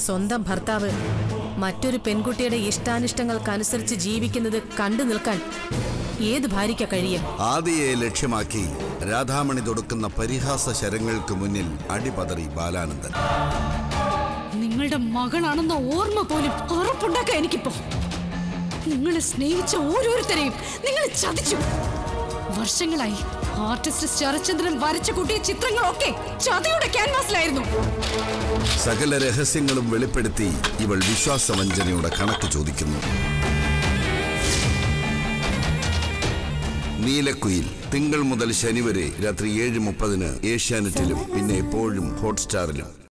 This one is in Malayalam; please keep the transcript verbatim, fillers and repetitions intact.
സ്വന്തം ഭർത്താവ് മറ്റൊരു പെൺകുട്ടിയുടെ ഇഷ്ടാനിഷ്ടങ്ങൾക്കനുസരിച്ച് ജീവിക്കുന്നത് കണ്ടു നിൽക്കാൻ ഏത് ഭാര്യയ്ക്ക് കഴിയും? ആദിയെ ലക്ഷ്യമാക്കി രാധാമണി തൊടുക്കുന്ന പരിഹാസ ശരങ്ങൾക്ക് മുന്നിൽ അടിപതറി ബാലാനന്ദൻ. നിങ്ങളുടെ മകളാണെന്ന ഓർമ്മ പോലും ഉറപ്പുണ്ടാക്കാൻ എനിക്കിപ്പോ. നിങ്ങളെ സ്നേഹിച്ച ഓരോരുത്തരെയും നിങ്ങൾ ചതിച്ചു. വർഷങ്ങളായി ആർട്ടിസ്റ്റ് ശരചന്ദ്രൻ വരച്ചു കൂട്ടിയ ചിത്രങ്ങളൊക്കെ ചതിയുടെ ക്യാൻവാസിലായിരുന്നു. സകല രഹസ്യങ്ങളും വെളിപ്പെടുത്തി ഇവൾ വിശ്വാസവഞ്ചനയുടെ കണക്ക് ചോദിക്കുന്നു. നീലക്കുയിൽ തിങ്കൾ മുതൽ ശനി വരെ രാത്രി ഏഴ് മുപ്പതിന് ഏഷ്യാനെറ്റിലും പിന്നെ എപ്പോഴും ഹോട്ട്സ്റ്റാറിലും.